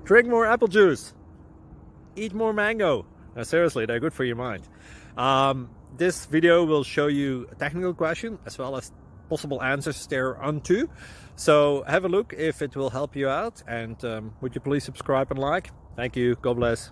Drink more apple juice. Eat more mango. Now, seriously, they're good for your mind. This video will show you a technical question as well as possible answers thereunto. So have a look if it will help you out, and would you please subscribe and like? Thank you. God bless.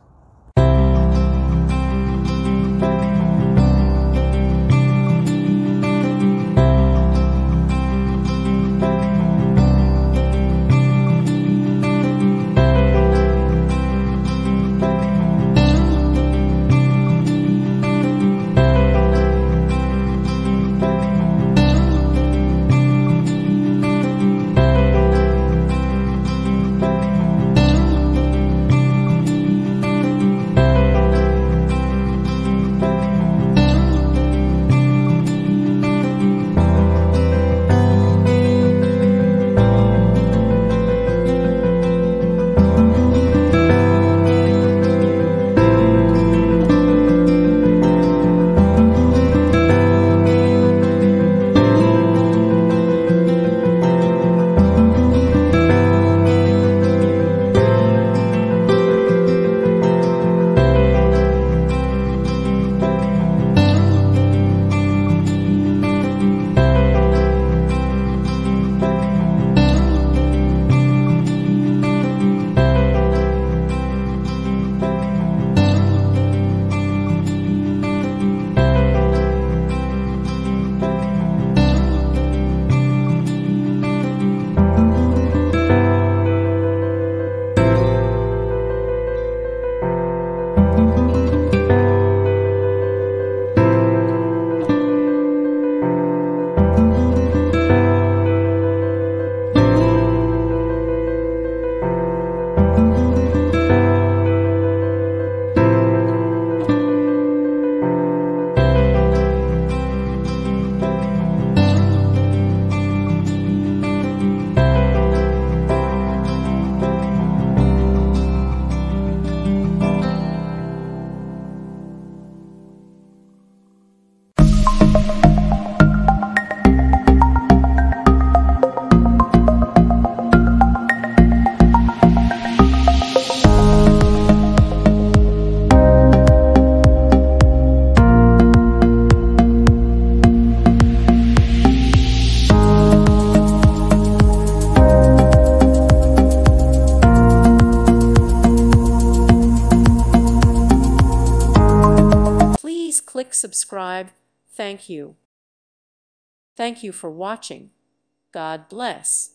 Click subscribe. Thank you. Thank you for watching. God bless.